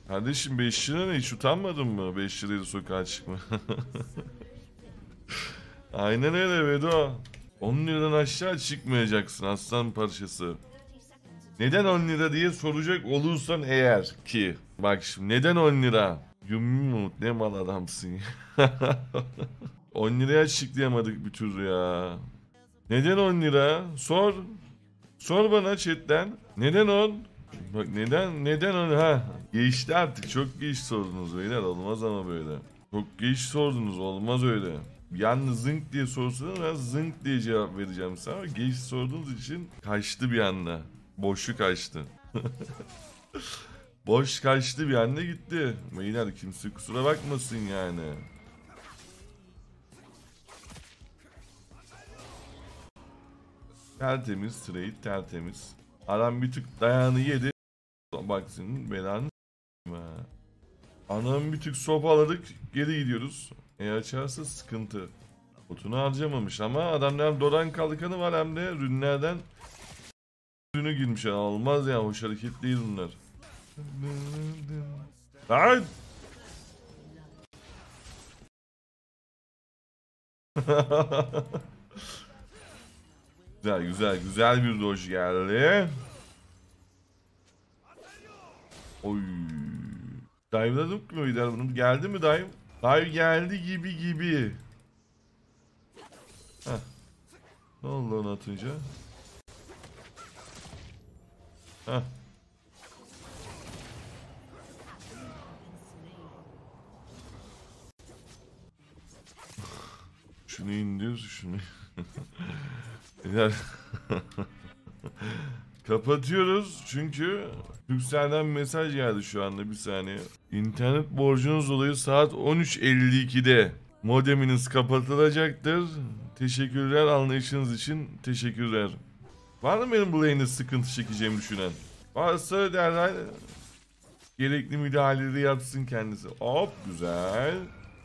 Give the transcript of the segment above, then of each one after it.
Kardeşim 5 lira ne, hiç utanmadın mı 5 lirayla sokağa çıkma? Aynen öyle Vedo. 10 liradan aşağı çıkmayacaksın aslan parçası. Neden 10 lira diye soracak olursan eğer ki. Bak şimdi neden 10 lira? Yumruk ne mal adamsın ya. 10 liraya açıklayamadık bir türlü ya. Neden 10 lira? Sor. Sor bana chatten. Neden 10? Bak neden 10 ha? Geçti artık, çok geç sordunuz beyler, olmaz ama böyle. Çok geç sordunuz, olmaz öyle. Yalnız zınk diye sorsanız ben zınk diye cevap vereceğim sana ama geç sorduğunuz için kaçtı bir anda. Boşu kaçtı. Boş kaçtı bir anda gitti. Beyler kimse kusura bakmasın yani. Tertemiz, straight tertemiz. Adam bir tık dayanı yedi. Bak senin belanı s**eyim ha. Anam bir tık sopaladık, geri gidiyoruz. Açarsa sıkıntı. Botunu harcamamış ama adamlar Doran kalkanı var, hem de rünlerden ürünü girmiş. Olmaz ya, hoş hareket değil bunlar. Lan! Güzel güzel güzel bir doj geldi. Oy. Dive'ladık mı Vider bunu? Geldi mi dive? Dive geldi gibi. Heh. Ne oldu onu atınca? Heh. Şunu indir, şunu. Vider. Kapatıyoruz çünkü Turkcell'den mesaj geldi şu anda, bir saniye. İnternet borcunuz dolayı saat 13.52'de modeminiz kapatılacaktır. Teşekkürler, anlayışınız için teşekkürler. Var mı benim bu lane'de sıkıntı çekeceğimi düşünen? Varsa derhal gerekli müdahaleleri yapsın kendisi. Hop güzel.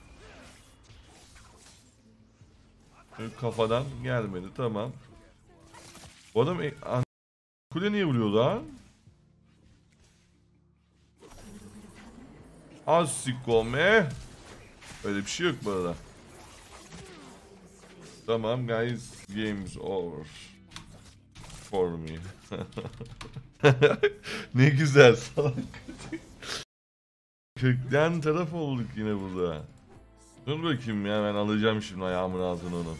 Kafadan gelmedi, tamam. Bu adam kule niye vuruyor lan? Asikome. Öyle bir şey yok bu arada. Tamam guys, game's over for me. Ne güzel salak. Kökten taraf olduk yine burada. Dur bakayım ya, ben alacağım şimdi ayağımın altına onu.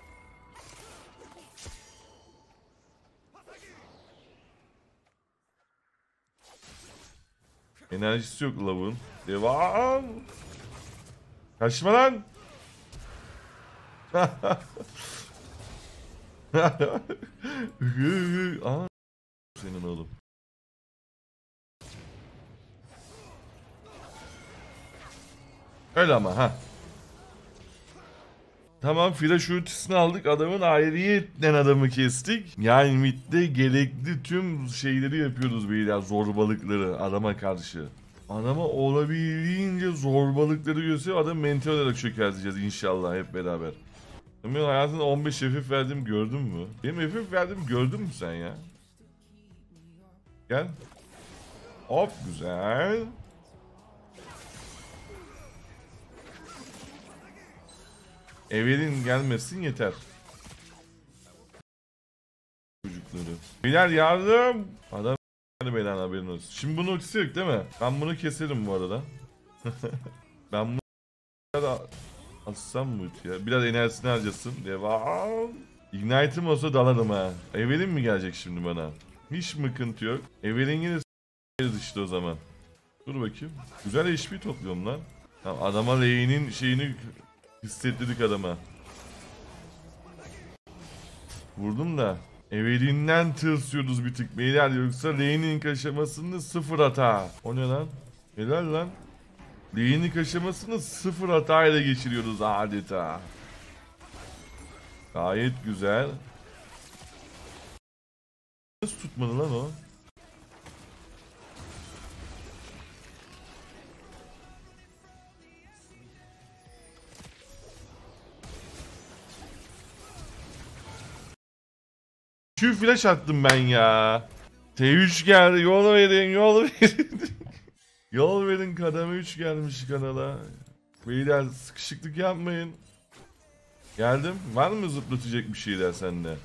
Enerjisi yok lavun. Devam. Kaçma lan. Aa, senin oğlum. Öyle ama ha. Tamam, flash ultisini aldık, adamın ayrıyetten adamı kestik. Yani midde gerekli tüm şeyleri yapıyoruz beyler, zorbalıkları adama karşı. Adama olabildiğince zorbalıkları gösteriyor, adamı mental olarak çökerteceğiz inşallah hep beraber. Benim hayatımda 15 FF verdim, gördün mü? Benim FF verdim, gördün mü sen ya? Gel. Hop güzel. Evelin gelmesin yeter. Çocukları. Beyler yardım. Adam beyler, haberin olsun. Şimdi bunun ultisi yok değil mi? Ben bunu keserim bu arada. Ben bunu biraz assam mı ya? Biraz enerjisini harcasın. Devam. Ignite'ım olsa dalarım ha. Evelin mi gelecek şimdi bana? Hiç mıkıntı yok. Evelin yine s**eriz işte o zaman. Dur bakayım. Güzel HP topluyorum lan. Tamam, adama lane'in şeyini hissettirdik adama. Vurdum da. Evvelinden tırsıyoruz bir tık beyler, yoksa laning aşamasını sıfır hata. O ne lan? Helal lan. Laning aşamasını sıfır hatayla geçiriyoruz adeta. Gayet güzel. Nasıl tutmadı lan o? Q flash attım ben ya. T3 geldi, yol verin. Yol verin, kademe 3 gelmiş kanala. Beyler sıkışıklık yapmayın. Geldim. Var mı zıplatacak bir şeyler sende?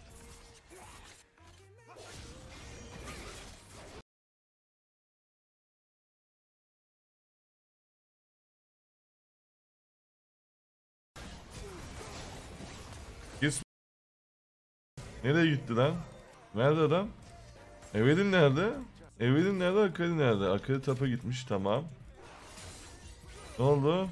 Kes. Nereye gitti lan? Nerede adam? Evelin nerede? Evelin nerede? Akali nerede? Akali tapa gitmiş, tamam. Ne oldu?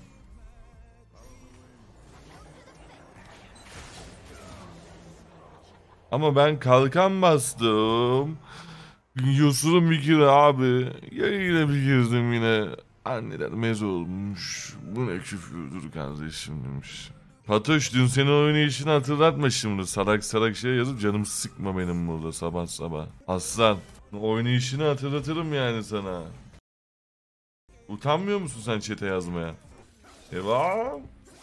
Ama ben kalkan bastım. Yosunum bir kere abi. Ya yine bir girdim yine. Anneler mez olmuş. Bu ne küfürdür kardeşim demiş. Fatoş, dün senin oynayışını hatırlatma şimdi. Salak salak şey yazıp canımı sıkma benim burada sabah sabah. Aslan, oynayışını hatırlatırım yani sana. Utanmıyor musun sen chat'e yazmaya? Devam.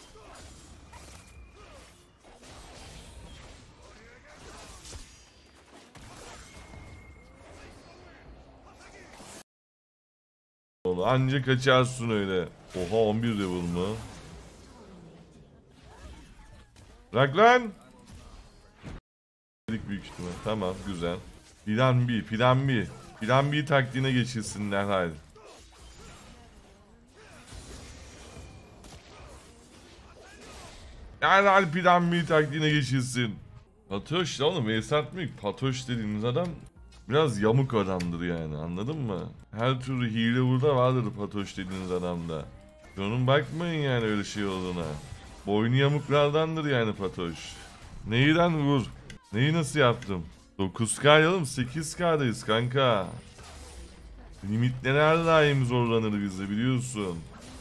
Anca kaçarsın öyle. Oha, 11 level mı? Bırak lan. Büyük ihtimal. Tamam, güzel. Plan B, plan B. Plan B taktiğine geçilsin derhal. Derhal plan B taktiğine geçilsin. Patoş da oğlum, Esat Mük. Patoş dediğiniz adam biraz yamuk adamdır yani, anladın mı? Her türlü hile burada vardır Patoş dediğiniz adamda. Onun bakmayın yani öyle şey olduğuna. Boynu yamuklardandır yani Patoş. Neyden vur? Neyi nasıl yaptım? 9K oğlum, 8K'dayız kanka. Limitler her daim zorlanır bizde, biliyorsun.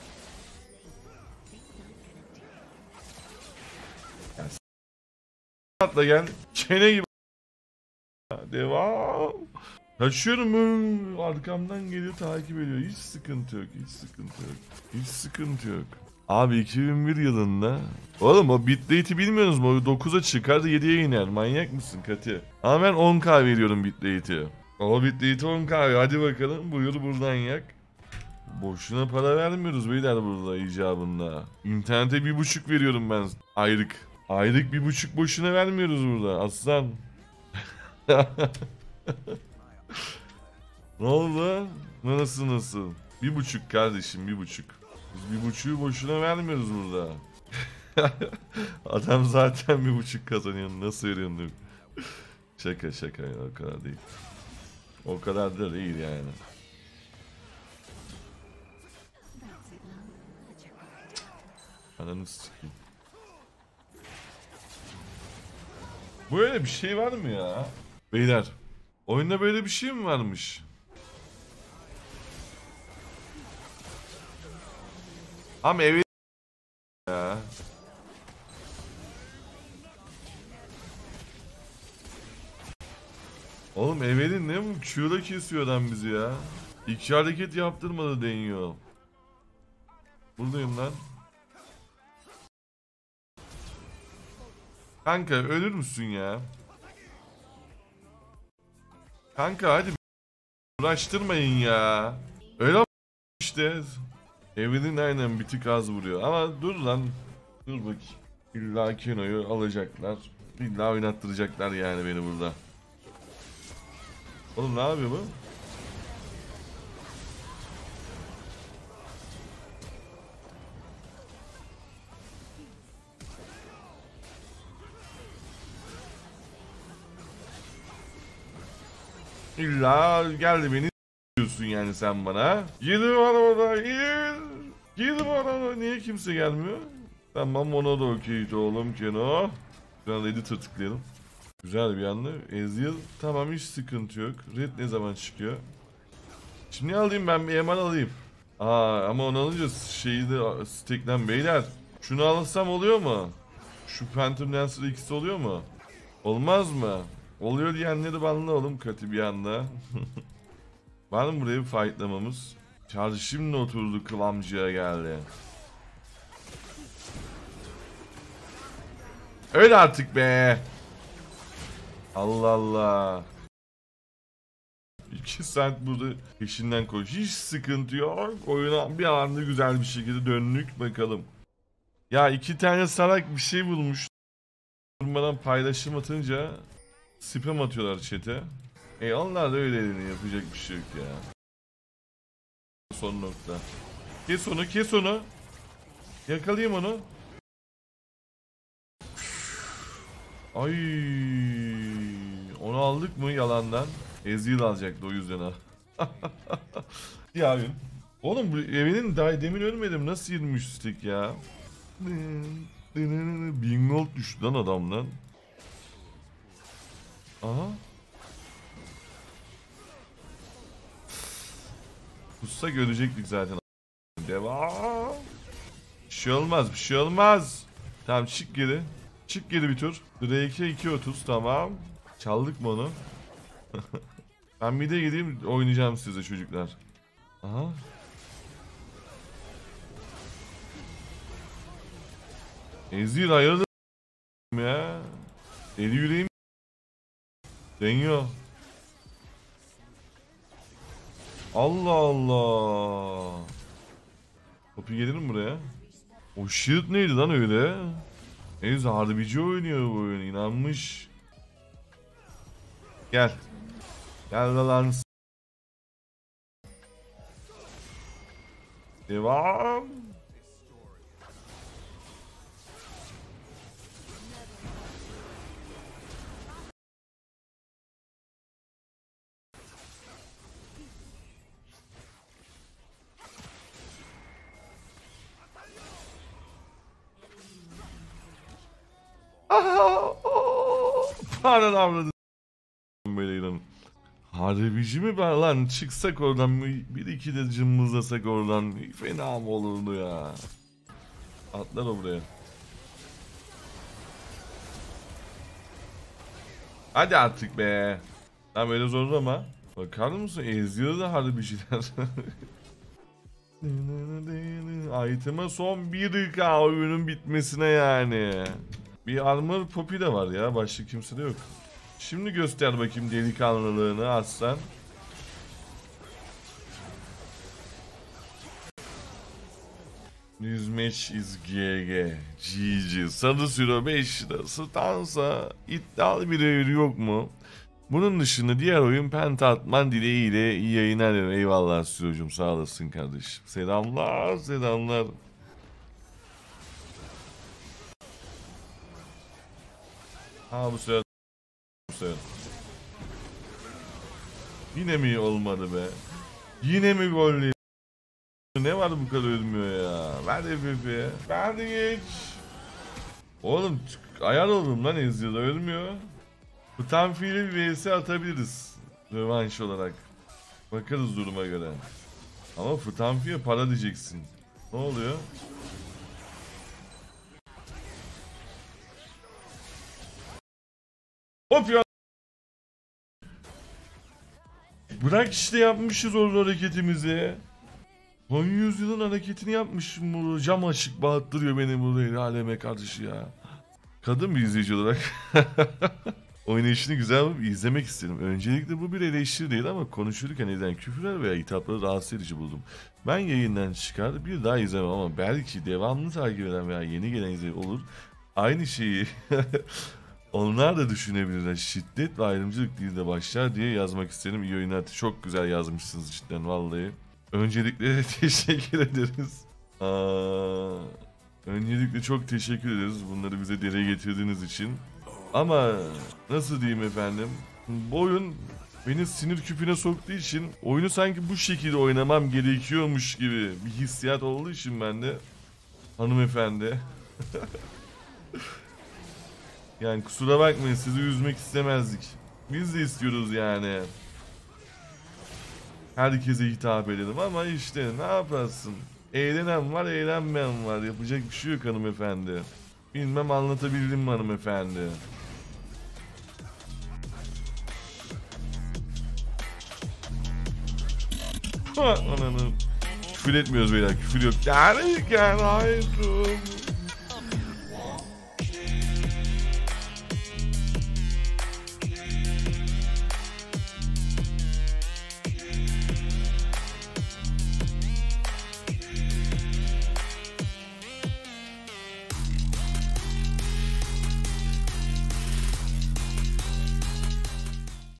Ya atla gel. Çene gibi. Devam. Kaçıyorum. Arkamdan geliyor, takip ediyor. Hiç sıkıntı yok. Hiç sıkıntı yok. Hiç sıkıntı yok. Abi 2001 yılında. Oğlum o bitrate'i bilmiyorsunuz mu? O 9'a çıkar 7'ye iner. Manyak mısın Kati? Ama ben 10K veriyorum bitrate'i. O bitrate'i 10K. Hadi bakalım. Buyur buradan yak. Boşuna para vermiyoruz beyler burada icabında. İnternete 1,5 veriyorum ben aylık. Aylık 1,5 boşuna vermiyoruz burada aslan. Ne oldu? Nasıl? 1,5 kardeşim, 1,5. Biz 1,5'u boşuna vermiyoruz burada. Adam zaten 1,5 kazanıyor. Nasıl veriyorsun diyor. Şaka ya, o kadar değil. O kadar da değil yani. Ananı sikeyim. Böyle bir şey var mı ya? Beyler, oyunda böyle bir şey mi varmış? Ama evi ya. Oğlum Evelin ne bu? Q'da kesiyor adam bizi ya. 2 hareket yaptırmadı deniyor. Buradayım lan. Kanka ölür müsün ya? Kanka hadi uğraştırmayın ya. Öyle işte. Evelin aynen bir tık az vuruyor. Ama dur lan. Dur bakayım. İlla Keno'yu alacaklar. İlla oynattıracaklar yani beni burada. Oğlum ne yapıyor bu? İlla geldi beni diyorsun yani sen bana. Gir bana, gir bana. Niye kimse gelmiyor? Tamam, ona da okeydi oğlum Keno. Şu an editor tıklayalım. Güzel bir anda. Ezreal tamam, hiç sıkıntı yok. Red ne zaman çıkıyor? Şimdi alayım ben, bir eman alayım. Ama onu alınca şeyi de stack'ten beyler. Şunu alırsam oluyor mu? Şu Phantom Dancer ikisi oluyor mu? Olmaz mı? Oluyor diyenleri banla oğlum Kati bir anda. Var mı buraya bir fightlamamız? Charge şimdi oturdu, kıvamcıya geldi. Öyle artık be. Allah Allah. 2 saat burada peşinden koş. Hiç sıkıntı yok. Oyuna bir anda güzel bir şekilde döndük bakalım. Ya 2 tane salak bir şey bulmuş. Durmadan paylaşım atınca spam atıyorlar chat'e. Onlar da öyle yapacak bir şey yok ya. Son nokta. Kes onu, kes onu. Yakalayayım onu. Ay, onu aldık mı yalandan? Ezreal alacaktı o yüzden ha. Ya abim. Oğlum bu evinin daha demin ölmedim, nasıl 23 stack ya? 1000 gold düştü lan adamdan. Aha. Kussa görecektik zaten. Devam. Bir şey olmaz, bir şey olmaz. Tamam, çık geri. Çık geri bir tur. Drake'e 2.30, tamam. Çaldık mı onu? Ben bir de gideyim, oynayacağım size çocuklar. Aha. Ezreal ayarlı ya. Eli yüreğim deniyor. Allah Allah. Topu gelir mi buraya? O shield neydi lan öyle? Harbici oynuyor bu oyun, inanmış. Gel. Gel lan. Devam. Pardon avladı. Böyle inanın. Harbici mi ben lan? Çıksak oradan bir iki de cımbızlasak oradan, fena mı olurdu ya? Atlar o buraya. Hadi artık be. Tam öyle zorlama. Bakar mısın? Eziyor da harbiciler. Item'a son 1K oyunun bitmesine yani. Bir armor poppy de var ya. Başka kimse de yok. Şimdi göster bakayım delikanlılığını aslan. This match is GG. GG. Sarı Süro 5 lira. Stansa iddialı bir revir yok mu? Bunun dışında diğer oyun penta atman dileğiyle iyi yayınlar. Eyvallah Süro'cum, sağ olasın kardeşim. Selamlar, selamlar. Ha bu sefer. Yine mi olmadı be? Yine mi gol? Ne var bu kadar ölmüyor ya? Ver FF. Ver geç. Oğlum ayar oldum lan, Ezreal'da ölmüyor. Bu tam fiili bir vs atabiliriz. Rövanş olarak. Bakarız duruma göre. Ama Fıtanfi'ye para diyeceksin. Ne oluyor? Hop ya. Bırak işte, yapmışız o hareketimizi. Son yüzyılın hareketini yapmışım burada. Cam aşık bağıttırıyor beni burada aleme karşı ya. Kadın bir izleyici olarak oynayışını güzel izlemek istedim. Öncelikle bu bir eleştiri değil ama konuşurken edilen küfürler veya hitapları rahatsız edici buldum. Ben yayından çıkar bir daha izlemem ama belki devamlı takip eden veya yeni gelen izleyici olur. Aynı şeyi onlar da düşünebilirler. Şiddet ve ayrımcılık dilde başlar diye yazmak istedim. İyi oyunlar. Çok güzel yazmışsınız cidden vallahi. Öncelikle teşekkür ederiz. Öncelikle çok teşekkür ederiz bunları bize dile getirdiğiniz için. Ama nasıl diyeyim efendim, bu oyun beni sinir küpüne soktuğu için oyunu sanki bu şekilde oynamam gerekiyormuş gibi bir hissiyat olduğu için ben de hanımefendi. Yani kusura bakmayın, sizi üzmek istemezdik. Biz de istiyoruz yani. Herkese hitap edelim ama işte ne yaparsın? Eğlenen var, eğlenmeyen var. Yapacak bir şey yok hanımefendi. Bilmem anlatabildim mi hanımefendi? Ananı. Küfür etmiyoruz beyler, küfür yok. Yani hayır.